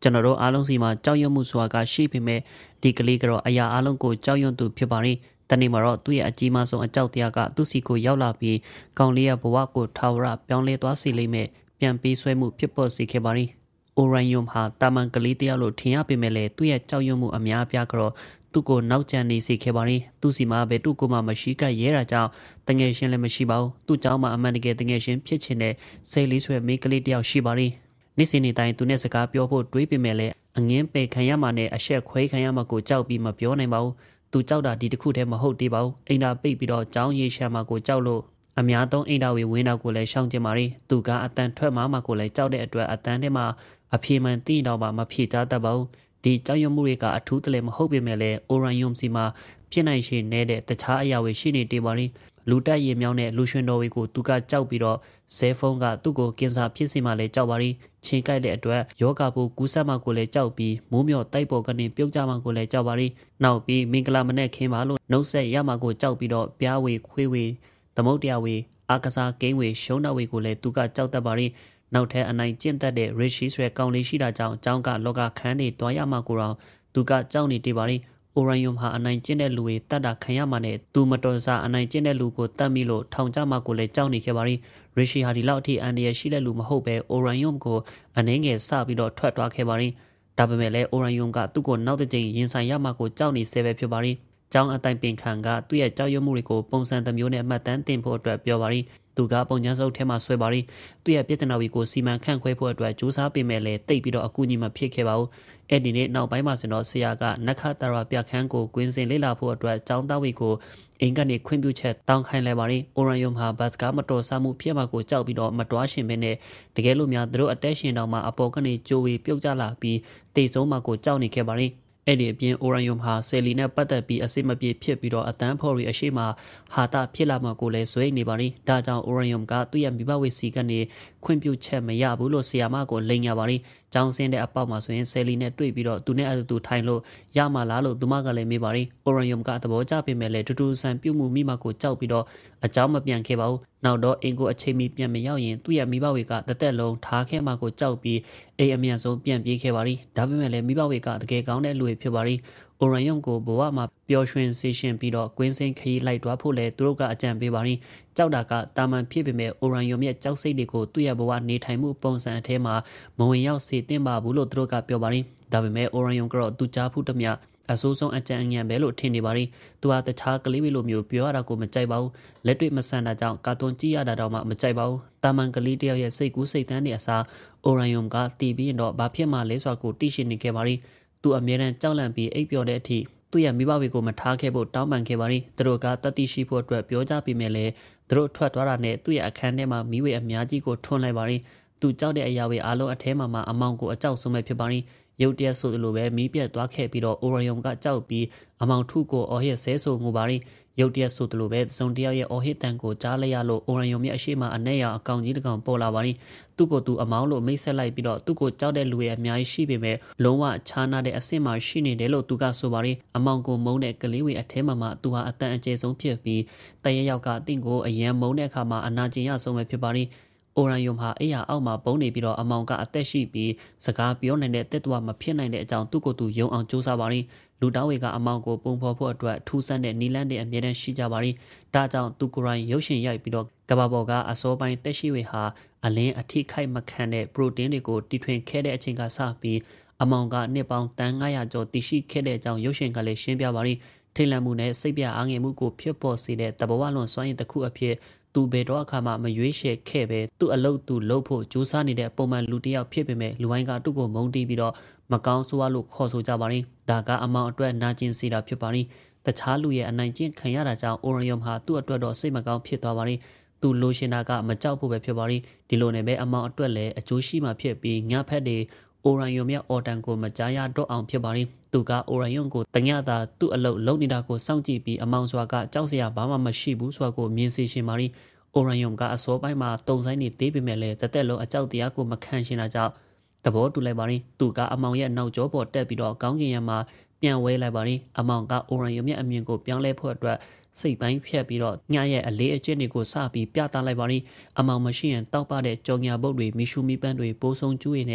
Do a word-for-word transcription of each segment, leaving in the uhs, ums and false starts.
ကျွန်တော်တို့အားလုံးစီမှာကြောက်ရွံ့မှုဆိုတာကရှိပေမဲ့ဒီကလေးကတော့အရာအလုံးကိုကြောက်ရွံ့သူဖြစ်ပါရင်တနေ့မှာတော့သူ့ရဲ့အကြီးမားဆုံးအကြောက်တရားကသူ့စီကိုရောက်လာပြီးကောင်လေးရဲ့ဘဝကိုထာဝရပြောင်းလဲသွားစေလိမ့်မယ်ပြန်ပေးဆွဲမှုဖြစ်ပေါ်စေခဲ့ပါရင်အိုရန်ယုံဟာတာမန်ကလေးတရားလို့ထင်ရပေမဲ့လည်းသူ့ရဲ့ကြောက်ရွံ့မှုအများအပြားကတော့သူ့ကိုနောက်ကျန်နေစေခဲ့ပါရင်သူ့စီမှာပဲသူ့ကိုမှမရှိကရဲတာကြောင့်တငယ်ရှင်လည်းမရှိပါဘူးသူ့เจ้าမှာအမှန်တကယ်တငယ်ရှင်ဖြစ်ချင်တဲ့စိတ်လေးဆွဲမိကလေးတယောက်ရှိပါရင်နေ့စဉ်နေ့တိုင်းသူနဲ့စကားပြောဖို့တွေးပေမဲ့လည်းအငင်းပယ်ခံရမှာနဲ့အဆက်ခွဲခံရမှာကိုကြောက်ပြီးမပြောနိုင်ပါဘူးသူကြောက်တာဒီတစ်ခုတည်းမဟုတ်သေးပါဘူးအိမ်သာပိတ်ပြီးတော့ကြောင်းရေရှာမှာကိုကြောက်လို့အများသုံးအိမ်သာဝေဝင်းတော့ကိုလည်းရှောင်ကျင်ပါရီသူကအတန်ထွက်မှာမှာကိုလည်းကြောက်တဲ့အတွက်အတန်ထဲမှာအပြေမှန်သိတော့မှမဖြေချတတ်ပါဘူးဒီကြောက်ရွံ့မှုတွေကအထူးတလဲမဟုတ်ပေမဲ့လည်းအိုရန်ယုံစီမှာဖြစ်နိုင်ရှိနေတဲ့တခြားအရာတွေရှိနေတေပါရီလူတက်ရေမြောင်းတဲ့လူရွှင်တော်တွေကိုသူကကြောက်ပြီးတော့ဇဲဖုန်းကသူ့ကိုကင်ဆာဖြစ်စီမှလည်းကြောက်ပါရီချင်းကြိုက်တဲ့အတွက်ယောဂဘူးကူးဆက်မှကိုလည်းကြောက်ပြီးမိုးမြော့တိုက်ပေါ်ကနေပြုတ်ကြမှကိုလည်းကြောက်ပါရီနောက်ပြီးမင်္ဂလာမနဲ့ခင်းပါလို့နှုတ်ဆက်ရမှကိုကြောက်ပြီးတော့ပြားဝေခွေးဝေသမုတ်တရားဝေအာကစားကိန်းဝေရှုံးတော်ဝေကိုလည်းသူကကြောက်တတ်ပါရီနောက်ထပ်အနိုင်ကျင့်တတ်တဲ့ Rishi ဆွဲကောင်းလေးရှိတာကြောင့်အကြောင်းကလောကခန်းနေတွားရမှကိုတော့သူကကြောက်နေတေပါရီအိုရန်ယုံဟာအနိုင်ကျင့်တဲ့လူတွေတတ်တာခံရမှနဲ့သူမတော်စားအနိုင်ကျင့်တဲ့လူကိုတတ်မိလို့ထောင်ချမှကိုလည်းကြောက်နေခဲ့ပါရီရီရှီဟာဒီလောက်အထိအန်ဒီရရှိတဲ့လူမဟုတ်ပဲအိုရန်ယုံကိုအနှင်းငယ်စပြီးတော့ထွက်သွားခဲ့ပါရီဒါပေမဲ့လည်းအိုရန်ယုံကသူ့ကိုနောက်တစ်ကြိမ်ရင်ဆိုင်ရမှကိုကြောက်နေဆဲပဲဖြစ်ပါရီကျောင်းအတိုင်းပင်ခံကသူ့ရဲ့ကြောက်ရွံ့မှုတွေကိုပုံစံတစ်မျိုးနဲ့အမှတ်တမ်းတင်ဖို့အတွက်ပြောပါရီသူကပုံချမ်းစုပ်ထဲမှာဆွဲပါရီသူ့ရဲ့ပြဿနာတွေကိုစီမံခန့်ခွဲဖို့အတွက်ကြိုးစားပေးမယ်လေတိတ်ပြီးတော့အကူအညီမဖြစ်ခဲ့ပါဘူးအဲ့ဒီနေ့နောက်ပိုင်းမှာဆိုတော့ဆရာကနက္ခတရပြခန်းကိုကွင်းစင်လေ့လာဖို့အတွက်ကျောင်းသားတွေကိုအင်္ဂကနေခွင့်ပြုချက်တောင်းခိုင်းလိုက်ပါရီအိုရန်ယုံဟာဘတ်စကမတော်ဆမှုဖြစ်မှာကိုကြောက်ပြီးတော့မတွားရှင်ပဲနဲ့တကယ်လို့များသူတို့အတက်ရှင်တောင်မှအပေါ်ကနေကြိုဝေပြုတ်ကျလာပြီးတိတ်ဆုံးမှာကိုကြောက်နေခဲ့ပါရီအဲ့ဒီအပြင်အိုရန်ယုံဟာဆယ်လီနဲ့ပတ်သက်ပြီးအစစ်မပြေဖြစ်ပြီးတော့အတန်းဖော်ရီအရှိမဟာတာဖြစ်လာမှကိုလည်းဇွဲနေပါရီဒါကြောင့်အိုရန်ယုံကသူ့ရဲ့မိဘဝေစီကနေခွင့်ပြုချက်မရဘူးလို့ဆီယာမကိုလိန်ရပါရီကျောင်းစင်းတဲ့အပေါက်မှာဆိုရင်ဆယ်လီနဲ့တွေ့ပြီးတော့သူနဲ့အတူတူထိုင်လို့ရမှလားလို့သူမကလည်းမေးပါရီအိုရန်ယုံကသဘောကျပေမဲ့လည်းတူတူဆန်ပြုတ်မှုမိမကိုကြောက်ပြီးတော့အเจ้าမပြန်ခဲ့ပါဘူးနောက်တော့အင်ကိုအချိန်မီပြန်မရောက်ရင်သူ့ရဲ့မိဘဝေကတသက်လုံးထားခဲ့မှကိုကြောက်ပြီးအိမ်အမြန်ဆုံးပြန်ပြေးခဲ့ပါရီဒါပေမဲ့လည်းမိဘဝေကတကယ်ကောင်းတဲ့လူတွေဖြစ်ပါရီအိုရန်ယုံကိုဘဝမှာပျော်ရွှင်စေရှင်ပြီးတော့ကွင်းစင်းခရီးလိုက်သွားဖို့လဲသူတို့ကအကြံပေးပါရီကြောက်တာကတာမန်ဖြစ်ပေမဲ့အိုရန်ယုံရဲ့ကြောက်စိတ်တွေကိုသူ့ရဲ့ဘဝနေထိုင်မှုပုံစံအထဲမှာမဝင်ရောက်စေသင့်ပါဘူးလို့သူတို့ကပြောပါရီဒါပေမဲ့အိုရန်ယုံကတော့သူကြားဖူးသမျှအဆိုးဆုံးအကြံဉာဏ်ပဲလို့ထင်နေပါရီသူဟာတခြားကလေးတွေလိုမျိုးပြောရတာကိုမကြိုက်ပါဘူးလက်တွေ့မဆန်တာကြောင့်ကာတွန်းကြည့်ရတာတော့မှမကြိုက်ပါဘူးတာမန်ကလေးတယောက်ရဲ့စိတ်ကူးစိတ်တန်းတွေအစားအိုရန်ယုံကတီးပြီးရင်တော့ဘာဖြစ်မှလဲဆိုတာကိုသိရှိနေခဲ့ပါရီသူအမြဲတမ်းကြောက်လန့်ပြီးအိပ်ပျော်တဲ့အထိသူ့ရဲ့မိဘတွေကိုမထားခဲ့ဖို့တောင်းပန်ခဲ့ပါရီသူတို့ကတတိရှိဖို့အတွက်ပြောကြပြီးမြဲလေသူတို့ထွက်သွားတာနဲ့သူ့ရဲ့အခန်းထဲမှာမိဝေအများကြီးကိုထွန်းလိုက်ပါရီသူကြောက်တဲ့အရာတွေအားလုံးအထဲမှာမှအမောင်ကိုအကြောက်ဆုံးပဲဖြစ်ပါရီရုတ်တရက်ဆိုလိုပဲမီးပြတ်သွားခဲ့ပြီးတော့အိုရယုံကကြောက်ပြီးအမောင်ထုကိုအော်ဟစ်ဆဲဆိုငိုပါရီရုတ်တရက်ဆိုလိုပဲစုံတယောက်ရဲ့အော်ဟစ်တန်ကိုကြားလိုက်ရလို့အိုရယုံရဲ့အရှိမအနဲ့ရအကောင်ကြီးတကောင်ပေါ်လာပါရီသူ့ကိုသူအမောင်လို့မိတ်ဆက်လိုက်ပြီးတော့သူ့ကိုကြောက်တဲ့လူရဲ့အများကြီးရှိပေမဲ့လုံးဝခြားနာတဲ့အဆင့်မှာရှိနေတယ်လို့သူကဆိုပါရီအမောင်ကိုမုန်းတဲ့ကလေးဝေအထဲမှာမှသူဟာအတန်အကျယ်ဆုံးဖြစ်ပြီးတရယောက်ကအင့်ကိုအယံမုန်းတဲ့အခါမှာအနာကျင်ရဆုံးပဲဖြစ်ပါရီအိုရန်ယုံဟာအိယာအောက်မှာပုံနေပြီးတော့အမောင်ကအသက်ရှိပြီးစကားပြောနိုင်တဲ့တက်တော်မဖြစ်နိုင်တဲ့အကြောင်းသူ့ကိုယ်သူယုံအောင်ကြိုးစားပါရီလူတောင်းဝေကအမောင်ကိုပုံဖော်ဖို့အတွက်ထူးဆန်းတဲ့နီလန်းတဲ့အမြဲတမ်းရှိကြပါရီဒါကြောင့်သူကိုယ်တိုင်ရုပ်ရှင်ရိုက်ပြီးတော့ကဘာပေါ်ကအစောပိုင်းတက်ရှိဝေဟာအလင်းအထိခိုက်မခံတဲ့ပရိုတင်းတွေကိုတီထွင်ခဲ့တဲ့အချိန်ကစပြီးအမောင်ကနှစ်ပေါင်းတန်ငါးရာကျော်တည်ရှိခဲ့တဲ့အကြောင်းရုပ်ရှင်ကလည်းရှင်းပြပါရီထိတ်လန့်မှုနဲ့စိတ်ပြအားငယ်မှုကိုဖြစ်ပေါ်စေတဲ့တဘဝလွန်စွမ်းရည်တစ်ခုအဖြစ်သူဘယ်တော့အခါမှမရွေးရှယ်ခဲ့ပဲသူ့အလုပ်သူလုပ်ဖို့ကြိုးစားနေတဲ့ပုံမှန်လူတစ်ယောက်ဖြစ်ပေမဲ့လူဝိုင်းကသူ့ကိုမုန်းတီးပြီးတော့မကောင်းဆိုးရလို့ခေါ်ဆိုကြပါရင်ဒါကအမောင်အတွက်နာကျင်စေတာဖြစ်ပါရင်တခြားလူရဲ့အနိုင်ကျင့်ခံရတာကြောင့်အိုရယုံဟာသူ့အတွက်တော့စိတ်မကောင်းဖြစ်သွားပါရင်သူလိုချင်တာကမကြောက်ဖို့ပဲဖြစ်ပါရင်ဒီလိုနဲ့ပဲအမောင်အတွက်လည်းအကျိုးရှိမှဖြစ်ပြီးငါဖက်တွေအိုရယုံရဲ့အော်တန်ကိုမကြားရတော့အောင်ဖြစ်ပါရင်သူကအိုရယုံကိုတညတာသူ့အလုပ်လုပ်နေတာကိုစောင့်ကြည့်ပြီးအမောင်စွာကကြောက်စရာဘာမှမရှိဘူးဆိုတာကိုမြင်စေရှင်ပါရင်အိုရန်ယုံကအစောပိုင်းမှာတုံဆိုင်နေသေးပေမဲ့လည်းတသက်လုံးအကြောက်တရားကိုမခံရှင်တာကြောင့်သဘောတူလိုက်ပါရင်သူကအမောင်ရဲ့နောက်ကျောပေါ်တက်ပြီးတော့ကောင်းကင်ရံမှာပြန်ဝဲလိုက်ပါရင်အမောင်ကအိုရန်ယုံရဲ့အမြင်ကိုပြောင်းလဲဖို့အတွက်စိတ်ပိုင်းဖြတ်ပြီးတော့ညရဲ့အလေးအကျင့်တွေကိုစပြီးပြသလိုက်ပါရင်အမောင်မရှိရင်တောက်ပတဲ့ကြော်ညာပုတ်တွေမီရှူမီပန်းတွေပိုးဆုံးကျူးရည်နဲ့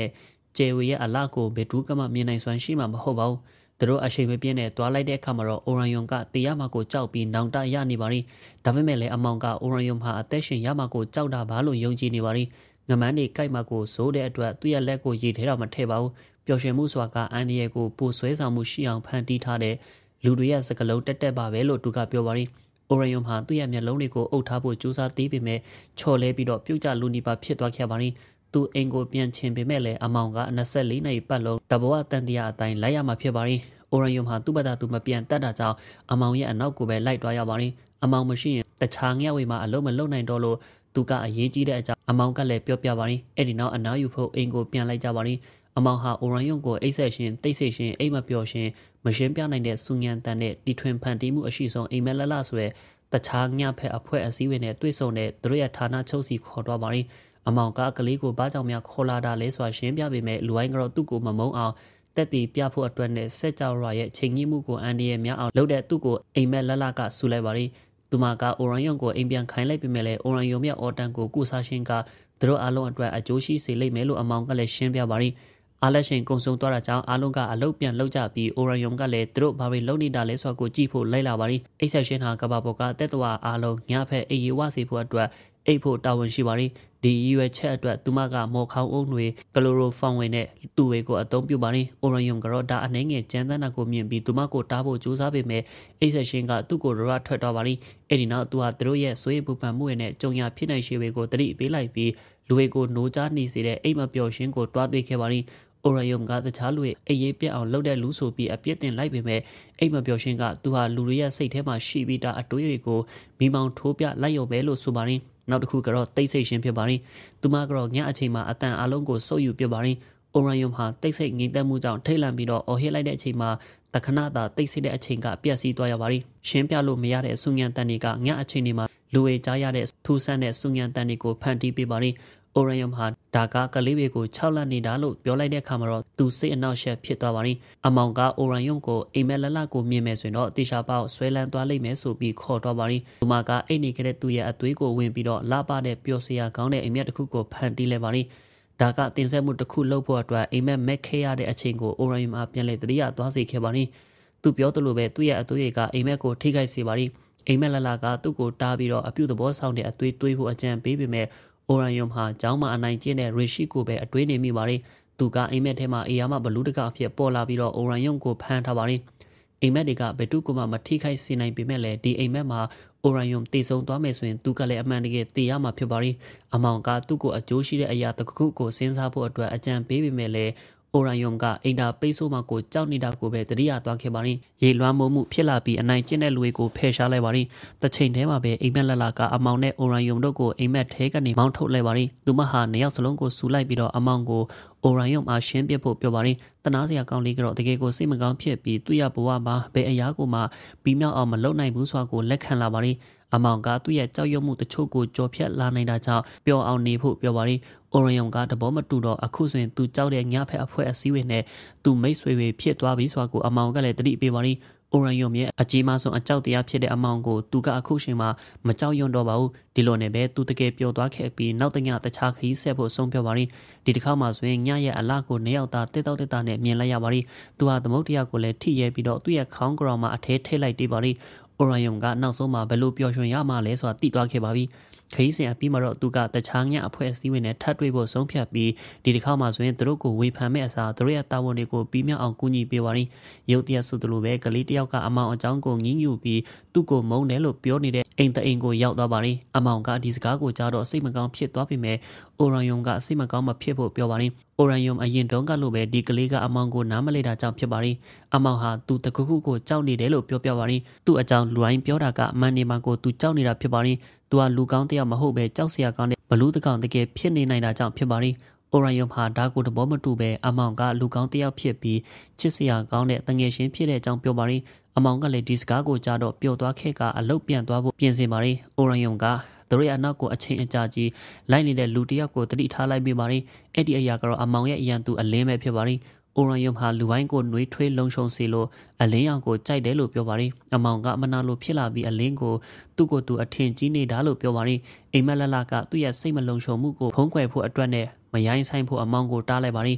ကျေဝေရဲ့အလားကိုဘယ်သူကမှမြင်နိုင်စွမ်းရှိမှာမဟုတ်ပါဘူးသူတို့အရှိန်မပြင်းနဲ့တွားလိုက်တဲ့အခါမှာတော့အိုရန်ယုံကတေးရမှာကိုကြောက်ပြီးနောင်တရနေပါရီဒါပေမဲ့လည်းအမောင်ကအိုရန်ယုံဟာအသက်ရှင်ရမှာကိုကြောက်တာပါလို့ယုံကြည်နေပါရီငမန်းတွေကြိုက်မှာကိုစိုးတဲ့အတွက်သူ့ရဲ့လက်ကိုရည်ထဲတော့မထည့်ပါဘူးပျော်ရွှင်မှုစွာကအန်ဒီရဲ့ကိုပိုဆွဲဆောင်မှုရှိအောင်ဖန်တီးထားတဲ့လူတွေရဲ့စကလုံးတက်တက်ပါပဲလို့သူကပြောပါရီအိုရန်ယုံဟာသူ့ရဲ့မျက်လုံးတွေကိုအုပ်ထားဖို့ကြိုးစားသေးပေမဲ့ချော်လဲပြီးတော့ပြုတ်ကျလူနီပါဖြစ်သွားခဲ့ပါရီသူအင်ကိုပြန်ချင်ပေမဲ့လည်းအမောင်ကยี่สิบสี่နှစ်ပတ်လုံးတဘောတန်တရားအတိုင်းလိုက်ရမှာဖြစ်ပါရီအိုရန်ယုံဟာသူ့ဘက်သာသူမပြန်တတ်တာကြောင့်အမောင်ရဲ့အနောက်ကိုပဲလိုက်သွားရပါရီအမောင်မရှိရင်တခြားငှက်ဝေမှာအလုံးမလုံးနိုင်တော့လို့သူကအရေးကြီးတဲ့အကြောင်းအမောင်ကလည်းပြောပြပါရီအဲ့ဒီနောက်အနားယူဖို့အင်ကိုပြန်လိုက်ကြပါရီအမောင်ဟာအိုရန်ယုံကိုအိတ်ဆက်ရှင်တိတ်ဆိတ်ရှင်အိမ်မပျော်ရှင်မရှင်းပြနိုင်တဲ့စူညံတန်တဲ့တီထွင်ဖန်တီးမှုအရှိဆုံးအိမ်မက်လလဆိုရဲတခြားငှက်ဖက်အဖွဲ့အစည်းဝင်နဲ့တွေ့ဆုံတဲ့သူတို့ရဲ့ဌာနချုပ်စီခေါ်သွားပါရီအမောင်ကကလေးကိုဘာကြောင့်များခေါ်လာတာလဲဆိုတာရှင်းပြပေမဲ့လူဝိုင်းကတော့သူ့ကိုမမုန်းအောင်တက်တီပြဖို့အတွက်နဲ့စက်ကြောရရဲ့ချိန်ကြီးမှုကိုအန်ဒီရဲ့များအောင်လုပ်တဲ့သူ့ကိုအိမ်မက်လလကဆူလိုက်ပါရီသူမကအိုရန်ယုံကိုအိမ်ပြန်ခိုင်းလိုက်ပေမဲ့လည်းအိုရန်ယုံရဲ့အော်တန်ကိုကုစားရှင်ကသူတို့အားလုံးအတွက်အကျိုးရှိစေလိမ့်မယ်လို့အမောင်ကလည်းရှင်းပြပါရီအားလက်ရှင်ကုံဆုံသွားတာကြောင့်အားလုံးကအလုပ်ပြန်လုပ်ကြပြီးအိုရန်ယုံကလည်းသူတို့ဘာတွေလုပ်နေတာလဲဆိုတာကိုကြည့်ဖို့လိုက်လာပါရီအိတ်ဆက်ရှင်ဟာကဘာပေါ်ကတက်တော်အားလုံးညဖက်အေးရွားစေဖို့အတွက်အိတ်ဖို့တာဝန်ရှိပါရီဒီရွယ်ချက်အတွက်သူမကမော်ခေါင်းအုံတွေကလိုရိုဖောင်ဝင်နဲ့သူ့ဝေကိုအသုံးပြုပါရီအိုရန်ယုံကတော့ဒါအနေငယ်ကျန်းသန်းတာကိုမြင်ပြီးသူမကိုတားဖို့ကြိုးစားပေမဲ့အိတ်ဆက်ရှင်ကသူ့ကိုရရထွက်သွားပါရီအဲ့ဒီနောက်သူဟာသူတို့ရဲ့ဆွေးပူပန်မှုနဲ့ကြုံရဖြစ်နိုင်ရှိဝေကိုတတိပေးလိုက်ပြီးလူဝေကိုနိုးကြားနေစေတဲ့အိမ်မပျော်ရှင်ကိုတွားတွေ့ခဲ့ပါရီအိုရန်ယုံကတခြားလူရဲ့အေးရေးပြက်အောင်လုပ်တဲ့လူဆိုပြီးအပြစ်တင်လိုက်ပေမဲ့အိမ်မပျော်ရှင်ကသူဟာလူတွေရဲ့စိတ်ထဲမှာရှိပြီးတာအတွေးတွေကိုမိမောင်ထိုးပြလိုက်ရုံပဲလို့ဆိုပါရီနောက်တစ်ခုကတော့တိတ်ဆိတ်ရှင်ဖြစ်ပါရီသူမကတော့ညအချိန်မှာအတန်အလုံးကိုစုပ်ယူပြပါရီအိုရန်ယုံဟာတိတ်ဆိတ်ငြိမ်သက်မှုကြောင့်ထိတ်လန့်ပြီးတော့အော်ဟစ်လိုက်တဲ့အချိန်မှာတခဏသာတိတ်ဆိတ်တဲ့အချိန်ကပြက်စီးသွားရပါရီရှင်းပြလို့မရတဲ့ဆူညံတန်တွေကညအချိန်တွေမှာလူဝေကြားရတဲ့ထူးဆန်းတဲ့ဆူညံတန်တွေကိုဖန်တီးပေးပါရီအိုရန်ယုံဟာဒါကကလေးတွေကိုခြောက်လန့်နေတာလို့ပြောလိုက်တဲ့အခါမှာတော့သူစိတ်အနှောက်အယှက်ဖြစ်သွားပါရီအမောင်ကအိုရန်ယုံကိုအိမ်မက်လလကိုမြင်မယ်ဆိုရင်တော့တေချာပေါက်ဆွဲလန်းသွားလိမ့်မယ်ဆိုပြီးခေါ်တော့ပါရီသူမကအိတ်နေခဲ့တဲ့သူ့ရဲ့အသွေးကိုဝင်ပြီးတော့လာပတဲ့ပျော်စရာကောင်းတဲ့အိမ်မက်တစ်ခုကိုဖန်တီးလဲပါရီဒါကတင်ဆက်မှုတစ်ခုလုပ်ဖို့အတွက်အိမ်မက်မက်ခဲရတဲ့အချိန်ကိုအိုရန်ယုံအပြန်လဲတတိယသွားစေခဲ့ပါရီသူပြောသလိုပဲသူ့ရဲ့အသွေးကအိမ်မက်ကိုထိခိုက်စေပါရီအိမ်မက်လလကသူ့ကိုတားပြီးတော့အပြုတ်သဘောဆောင်တဲ့အသွေးတွေးဖို့အကြံပေးပေမဲ့အိုရန်ယုံဟာကျောင်းမှာအနိုင်ကျင့်တဲ့ရီရှိကိုပဲအတွေးနေမိပါရီသူကအိမ်မက်ထဲမှာအေယာမဘလူးတကအဖြစ်ပေါ်လာပြီးတော့အိုရန်ယုံကိုဖမ်းထားပါရီအိမ်မက်တွေကဘယ်သူကမှမထိခိုက်စေနိုင်ပေမဲ့လည်းဒီအိမ်မက်မှာအိုရန်ယုံတည်ဆုံသွားမယ်ဆိုရင်သူကလည်းအမှန်တကယ်တည်ရမှာဖြစ်ပါရီအမောင်ကသူ့ကိုအကျိုးရှိတဲ့အရာတစ်ခုကိုစဉ်းစားဖို့အတွက်အကြံပေးပေမဲ့လည်းအိုရန်ယုံကအင်တာပိတ်ဆို့မှကိုကြောက်နေတာကိုပဲတတိယသွားခဲ့ပါရီရေလွှမ်းမိုးမှုဖြစ်လာပြီးအနိုင်ကျင့်တဲ့လူတွေကိုဖယ်ရှားလိုက်ပါရီတစ်ချိန်တည်းမှာပဲအိမ်မက်လလကအမောင်နဲ့အိုရန်ယုံတို့ကိုအိမ်မက်ထဲကနေမောင်းထုတ်လိုက်ပါရီသူမဟာနှစ်ယောက်စလုံးကိုဆူလိုက်ပြီးတော့အမောင်ကိုအိုရန်ယုံအားရှင်းပြဖို့ပြောပါရီတနာစရာကောင်းလေးကတော့တကယ်ကိုစိတ်မကောင်းဖြစ်ပြီးသူ့ရဘဝမှာဘယ်အရာကိုမှပြီးမြောက်အောင်မလုပ်နိုင်ဘူးဆိုတာကိုလက်ခံလာပါရီအမောင်ကသူ့ရဲ့ကြောက်ရွံ့မှုတချို့ကိုကြော်ဖြတ်လာနိုင်တာကြောင့်ပျော်အောင်နေဖို့ပြောပါရီအိုရန်ယုံကတဘောမတူတော့အခုဆိုရင်သူကြောက်တဲ့ညဖက်အဖွဲ့အစည်းဝင်နဲ့သူမိတ်ဆွေတွေဖြစ်သွားပြီဆိုတာကိုအမောင်ကလည်းတတိပေးပါရီအိုရန်ယုံရဲ့အကြီးမားဆုံးအကြောက်တရားဖြစ်တဲ့အမောင်ကိုသူကအခုချိန်မှာမကြောက်ရွံ့တော့ပါဘူးဒီလိုနဲ့ပဲသူတကယ်ပျော်သွားခဲ့ပြီးနောက်တညတခြားခရီးဆက်ဖို့ဆုံးဖြတ်ပါရီဒီတစ်ခါမှဆိုရင်ညရဲ့အလားကိုနှစ်ယောက်သားတက်တောက်တက်တာနဲ့မြင်လိုက်ရပါရီသူဟာသမုတ်တရားကိုလည်းထိရဲပြီးတော့သူ့ရဲ့ခေါင်းကောင်မှာအထဲထိလိုက်တေးပါရီအိုရန်ယုံကနောက်ဆုံးမှာဘယ်လိုပျော်ရွှင်ရမှာလဲဆိုတာသိသွားခဲ့ပါပြီခရီးစဉ်အပြီးမှာတော့သူကတခြားညအဖွဲ့အစည်းဝင်နဲ့ထပ်တွေ့ဖို့ဆုံးဖြတ်ပြီးဒီတစ်ခါမှဆိုရင်သူတို့ကိုဝေဖန်မဲ့အစားသူတို့ရဲ့တာဝန်တွေကိုပြီးမြောက်အောင်ကူညီပေးပါရီရုပ်တရက်ဆိုသလိုပဲကလေးတယောက်ကအမောင်အကြောင်းကိုငင်းညူပြီးသူ့ကိုမုန်းတယ်လို့ပြောနေတဲ့အိမ်တအိမ်ကိုရောက်သွားပါရီအမောင်ကဒီစကားကိုကြားတော့စိတ်မကောင်းဖြစ်သွားပြီမဲ့အိုရန်ယုံကစိတ်မကောင်းမဖြစ်ဖို့ပြောပါရီအိုရန်ယုံအရင်တုန်းကလို့ပဲဒီကလေးကအမောင်ကိုနားမလဲတာကြောင့်ဖြစ်ပါရီအမောင်ဟာသူတခုခုကိုကြောက်နေတယ်လို့ပြောပြပါရီသူ့အကြောင်းလူတိုင်းပြောတာကအမှန်နေမှာကိုသူကြောက်နေတာဖြစ်ပါရီသူကလူကောင်းတယောက်မဟုတ်ပဲကြောက်စရာကောင်းတဲ့ဘလူးတကောင်တကယ်ဖြစ်နေနိုင်တာကြောင့်ဖြစ်ပါရီအိုရန်ယုံဟာဒါကိုတဘောမတူပဲအမောင်ကလူကောင်းတယောက်ဖြစ်ပြီးချစ်စရာကောင်းတဲ့တငယ်ချင်းဖြစ်တဲ့အကြောင်းပြောပါရီအမောင်ကလည်းဒီစကားကိုကြားတော့ပျော်သွားခဲ့ကအလုတ်ပြန်သွားဖို့ပြင်ဆင်ပါရီအိုရန်ယုံကသူတို့ရဲ့အနောက်ကိုအချိန်အကြာကြီးလိုက်နေတဲ့လူတယောက်ကိုတတိထားလိုက်ပြီးပါရီအဲ့ဒီအရာကတော့အမောင်ရဲ့အရန်သူအလင်းပဲဖြစ်ပါရီအိုရန်ယုံဟာလူဝိုင်းကိုနှွေးထွေးလုံခြုံစေလို့အလင်းရောင်ကိုကြိုက်တယ်လို့ပြောပါရီအမောင်ကမနာလို့ဖြစ်လာပြီးအလင်းကိုသူ့ကိုယ်သူအထင်ကြီးနေတာလို့ပြောပါရီအိမ်မက်လလကသူ့ရဲ့စိတ်မလုံခြုံမှုကိုဖုံးကွယ်ဖို့အတွက်နဲ့မရိုင်းဆိုင်ဖို့အမောင်ကိုတားလိုက်ပါရီ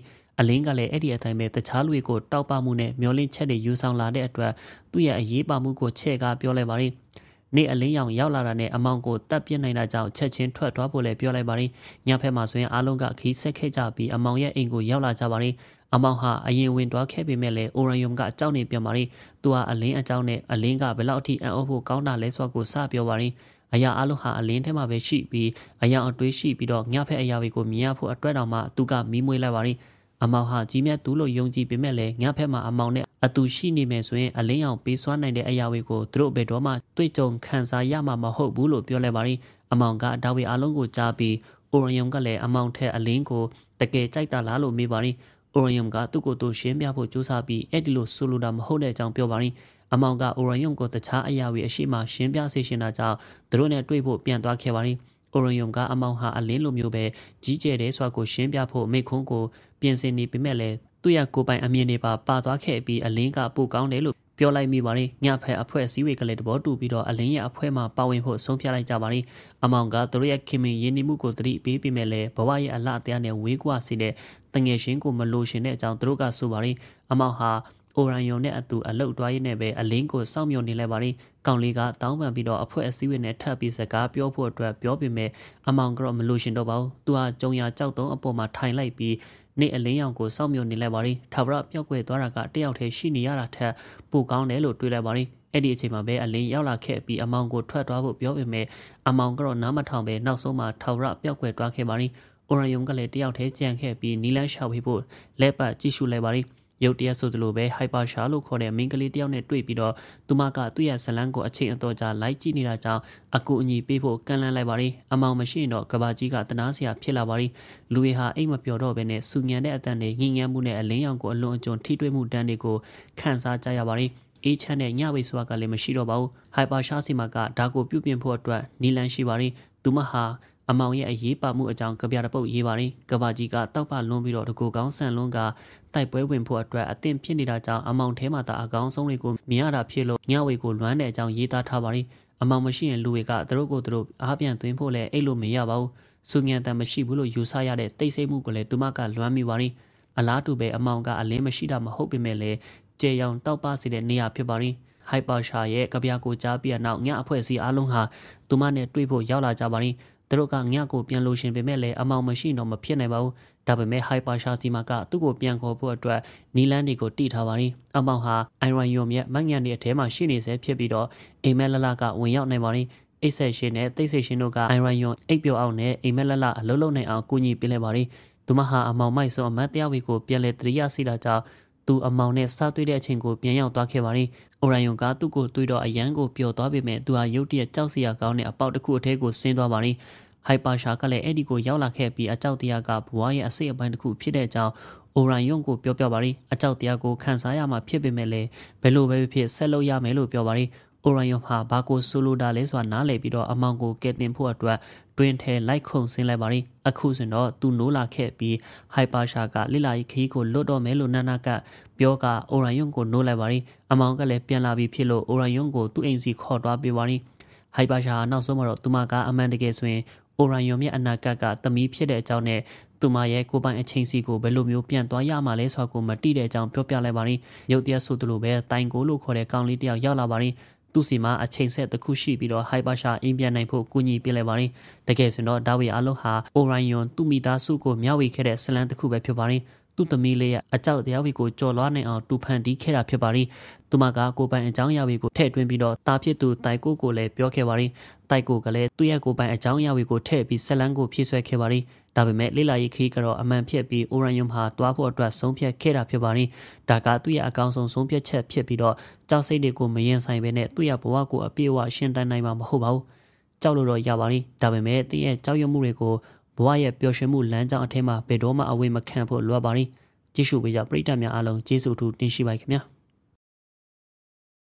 အလင်းကလည်းအဲ့ဒီအတိုင်းပဲတခြားလူတွေကိုတောက်ပမှုနဲ့မျောလင့်ချက်တွေယူဆောင်လာတဲ့အတွက်သူ့ရဲ့အရေးပါမှုကိုချဲ့ကားပြောလိုက်ပါတယ်နေ့အလင်းရောင်ရောက်လာတာနဲ့အမောင်ကိုတပ်ပြစ်နိုင်တာကြောင့်ချက်ချင်းထွက်သွားဖို့လည်းပြောလိုက်ပါတယ်ညဖက်မှာဆိုရင်အားလုံးကခီးဆက်ခဲ့ကြပြီးအမောင်ရဲ့အိမ်ကိုရောက်လာကြပါတယ်အမောင်ဟာအရင်ဝင်သွားခဲ့ပေမဲ့လည်းအိုရန်ယုံကအကြောင်းနေပြန်ပါတယ်သူဟာအလင်းအကြောင်းနဲ့အလင်းကဘယ်လောက်အထိအံ့ဩဖို့ကောင်းတာလဲဆိုတော့ကိုစပြောပါတယ်အရာအလုံးဟာအလင်းထဲမှာပဲရှိပြီးအရာအတွေးရှိပြီးတော့ညဖက်အရာတွေကိုမြင်ရဖို့အတွက်တောင်မှသူကမီးမွေးလိုက်ပါတယ်အမောင်ဟာကြီးမြတ်သူ့လိုယုံကြည်ပေမဲ့လည်းညဖက်မှာအမောင်နဲ့အတူရှိနေမယ်ဆိုရင်အလင်းအောင်ပေးစွမ်းနိုင်တဲ့အရာတွေကိုသူတို့ဘယ်တော့မှတွေ့ကြုံခံစားရမှာမဟုတ်ဘူးလို့ပြောလိုက်ပါတယ်အမောင်ကဒါဝေအလုံးကိုကြားပြီးအိုရန်ယုံကလည်းအမောင်ထက်အလင်းကိုတကယ်ကြိုက်တာလားလို့မေးပါတယ်အိုရန်ယုံကသူ့ကိုယ်သူရှင်းပြဖို့ကြိုးစားပြီးအဲ့ဒီလိုဆိုလိုတာမဟုတ်တဲ့အကြောင်းပြောပါတယ်အမောင်ကအိုရန်ယုံကိုတခြားအရာတွေအရှိမရှင်းပြစေရှင်တာကြောင့်သူတို့နဲ့တွေ့ဖို့ပြန်သွားခဲ့ပါတယ်အိုရန်ယုံကအမောင်ဟာအလင်းလိုမျိုးပဲကြီးကျယ်တဲ့စွာကိုရှင်းပြဖို့မိခွန်းကိုပြင်ဆင်နေပေမဲ့လည်းသူ့ရဲ့ကိုယ်ပိုင်အမြင်တွေပါပါသွားခဲ့ပြီးအလင်းကပိုကောင်းတယ်လို့ပြောလိုက်မိပါတယ်ညဖက်အဖွဲ့စည်းဝေးကလေးတဘောတူပြီးတော့အလင်းရဲ့အဖွဲ့မှာပါဝင်ဖို့ဆုံးဖြတ်လိုက်ကြပါတယ်အမောင်ကသူတို့ရဲ့ခင်မင်ရင်းနှီးမှုကိုသတိပေးပြီးမဲ့လည်းဘဝရဲ့အလှအတရားနဲ့ဝေးကွာစေတဲ့တငယ်ချင်းကိုမလို့ရှင်တဲ့အကြောင်းသူတို့ကဆိုပါတယ်အမောင်ဟာအိုရန်ယုံနဲ့အတူအလုတ်တွားရင်းနဲ့ပဲအလင်းကိုစောင့်မျှော်နေလိုက်ပါတယ်ကောင်လေးကတောင်းပန်ပြီးတော့အဖွဲ့အစည်းဝေးနဲ့ထပ်ပြီးစကားပြောဖို့အတွက်ပြောပေမဲ့အမောင်ကတော့မလို့ရှင်တော့ပါဘူးသူဟာကြုံရကြောက်တုံးအပေါ်မှာထိုင်လိုက်ပြီးနေ့အလင်းရောင်ကိုစောင့်မျှော်နေလိုက်ပါတယ်ထာဝရပြောက်ွယ်သွားတာကတယောက်တည်းရှိနေရတာထက်ပိုကောင်းတယ်လို့တွေးလိုက်ပါတယ်အဲ့ဒီအချိန်မှာပဲအလင်းရောက်လာခဲ့ပြီးအမောင်ကိုထွက်သွားဖို့ပြောပေမဲ့အမောင်ကတော့နားမထောင်ပဲနောက်ဆုံးမှာထာဝရပြောက်ွယ်သွားခဲ့ပါတယ်အိုရန်ယုံကလည်းတယောက်တည်းကြံခဲ့ပြီးနီလန်းရှာဝေးဖို့လက်ပတ်ကြည့်ရှုလိုက်ပါတယ်ရုတ်တရက်ဆိုသလိုပဲဟိုက်ပါရှာလို့ခေါ်တဲ့မင်းကလေးတယောက်နဲ့တွေ့ပြီးတော့သူမကသူ့ရဲ့ဇလန်းကိုအချိန်အတော်ကြာလိုက်ကြည့်နေတာကြောင့်အကူအညီပေးဖို့ကန့်လန့်လိုက်ပါတယ်အမောင်မရှိရင်တော့ကဘာကြီးကတနာစရာဖြစ်လာပါတယ်လူတွေဟာအိမ်မပျော်တော့ဘဲနဲ့စူညံတဲ့အတန်တွေငြိမ်ငြမ်းမှုနဲ့အလင်းရောင်ကိုအလွန်အကျွံထိတွေ့မှုတန်းတွေကိုခန်းစားကြရပါတယ်အေးချမ်းတဲ့ညဝေဆိုတာကလည်းမရှိတော့ပါဘူးဟိုက်ပါရှာစီမာကဒါကိုပြုပြင်ဖို့အတွက်နီလန်ရှိပါတယ်သူမဟာအမောင်ရဲ့အရေးပါမှုအကြောင်းကြပြတဲ့ပုတ်ရေးပါတယ်ကဘာကြီးကတောက်ပလွန်ပြီးတော့တကူကောင်းဆန်လွန်းကတိုက်ပွဲဝင်ဖို့အတွက်အသင့်ဖြစ်နေတာကြောင့်အမောင်ထဲမှာသာအကောင်းဆုံးတွေကိုမြင်ရတာဖြစ်လို့ညဝေကိုလွမ်းတဲ့အကြောင်းရေးသားထားပါတယ်အမောင်မရှိရင်လူတွေကသူတို့ကိုသူတို့အားပြန်သွင်းဖို့လည်းအဲ့လိုမရပါဘူးစူညံတန်မရှိဘူးလို့ယူဆရတဲ့တိတ်ဆိတ်မှုကိုလည်းသူမကလွမ်းမိပါတယ်အလားတူပဲအမောင်ကအလင်းမရှိတာမဟုတ်ပေမဲ့လည်းကျေရောင်တောက်ပစေတဲ့နေရာဖြစ်ပါတယ်ဟိုက်ပါရှာရဲ့ကြပြကိုကြားပြီးနောက်ညအဖွဲ့အစည်းအားလုံးဟာသူမနဲ့တွေ့ဖို့ရောက်လာကြပါတယ်သူတို့ကညကိုပြန်လို့ရှင်ပေမဲ့လည်းအမောင်မရှိတော့မဖြစ်နိုင်ပါဘူးဒါပေမဲ့ဟိုက်ပါရှာစီမာကသူ့ကိုပြန်ခေါ်ဖို့အတွက်နီလန်းတွေကိုတိထားပါတယ်အမောင်ဟာအိုင်ရန်ယုံရဲ့မငန်တွေအထဲမှာရှိနေစေဖြစ်ပြီးတော့အိမ်မက်လလကဝင်ရောက်နိုင်ပါတယ်အိတ်ဆက်ရှင်နဲ့တိတ်ဆိတ်ရှင်တို့ကအိုင်ရန်ယုံအိတ်ပြောအောင်နဲ့အိမ်မက်လလအလုံးလုံးနိုင်အောင်ကူညီပေးလိုက်ပါတယ်သူမဟာအမောင်မိုက်စွန်အမတ်တရားဝေကိုပြန်လဲတရိယာစီတာကြောင့်သူအမောင်နဲ့စားတွေ့တဲ့အချိန်ကိုပြန်ရောက်သွားခဲ့ပါတယ်အိုရန်ယုံကသူ့ကိုတွေ့တော့အရန်ကိုပျော်သွားပေမဲ့သူဟာရုတ်တရက်ကြောက်စရာကောင်းတဲ့အပေါက်တစ်ခုအထဲကိုဆင်းသွားပါတယ်ဟိုက်ပါရှာကလည်းအဲ့ဒီကိုရောက်လာခဲ့ပြီးအကြောက်တရားကဘဝရဲ့အစိတ်အပိုင်းတစ်ခုဖြစ်တဲ့အကြောင်းအိုရန်ယုံကိုပြောပြပါရီအကြောက်တရားကိုခန်းစားရမှာဖြစ်ပေမဲ့လည်းဘယ်လိုပဲဖြစ်ဆက်လုပ်ရမယ်လို့ပြောပါရီအိုရန်ယုံဟာဘာကိုဆိုလိုတာလဲဆိုတာနားလည်ပြီးတော့အမောင်ကိုကဲတင်ဖို့အတွက်တွင်ထဲလိုက်ခုန်ဆင်းလိုက်ပါရီအခုဆိုတော့သူနိုးလာခဲ့ပြီးဟိုက်ပါရှာကလိလာရီခီးကိုလွတ်တော့မယ်လို့နာနာကပြောကအိုရန်ယုံကိုနိုးလိုက်ပါရီအမောင်ကလည်းပြန်လာပြီးဖြစ်လို့အိုရန်ယုံကိုသူ့အိမ်စီခေါ်သွားပေးပါရီဟိုက်ပါရှာနောက်ဆုံးမှာတော့သူမကအမှန်တကယ်ဆိုရင်အိုရန်ယုံရဲ့အနာဂတ်ကသမီးဖြစ်တဲ့အကြောင်းနဲ့သူမရဲ့ကိုပိုင်အချိန်စီကိုဘယ်လိုမျိုးပြန်သွားရမှာလဲဆိုတာကိုမတိတဲ့အကြောင်းပြောပြလိုက်ပါရင်ရုပ်တရားဆိုသလိုပဲတိုင်ကိုလို့ခေါ်တဲ့ကောင်လေးတယောက်ရောက်လာပါရင်သူစီမှာအချိန်ဆက်တစ်ခုရှိပြီးတော့ဟိုက်ပါရှာအင်းပြန်နိုင်ဖို့ကူညီပေးလိုက်ပါရင်တကယ်ဆိုတော့ဒါဝီအလုံးဟာအိုရန်ယုံသူ့မိသားစုကိုမျှဝေခဲ့တဲ့ဆလန်တစ်ခုပဲဖြစ်ပါရင်သူ့သမီးလေးရဲ့အကြောက်တရားဝီကိုကြော်လွှားနိုင်အောင်တူဖန်တီးခဲ့တာဖြစ်ပါရင်သူမကကိုပိုင်အကြောင်းအရာတွေကိုထည့်သွင်းပြီးတော့တာဖြစ်သူတိုင်ကိုကိုလည်းပြောခဲ့ပါရင်တိုင်ကိုကလည်းသူ့ရဲ့ကိုပိုင်အကြောင်းအရာတွေကိုထည့်ပြီးဆလန်ကိုဖြည့်ဆွဲခဲ့ပါရင်ဒါပေမဲ့လိလာရေးခီးကတော့အမှန်ဖြစ်ပြီးအိုရန်ယုံဟာတွားဖို့အတွက်ဆုံးဖြတ်ခဲ့တာဖြစ်ပါရင်ဒါကသူ့ရဲ့အကောင်းဆုံးဆုံးဖြတ်ချက်ဖြစ်ပြီးတော့ကြောက်စိတ်တွေကိုမရင်ဆိုင်ဘဲနဲ့သူ့ရဲ့ဘဝကိုအပြည့်အဝရှင်းတန်းနိုင်မှာမဟုတ်ပါဘူးကြောက်လို့တော့ရပါရင်ဒါပေမဲ့သူ့ရဲ့ကြောက်ရွံ့မှုတွေကိုဘဝရဲ့ပျော်ရွှင်မှုလမ်းကြောင်းအထက်မှာဘယ်တော့မှအဝေးမခံဖို့လွယ်ပါရင်ကြည့်ရှုပေးကြပရိသတ်များအားလုံးကျေးဇူးထူးတင်ရှိပါခင်ဗျာ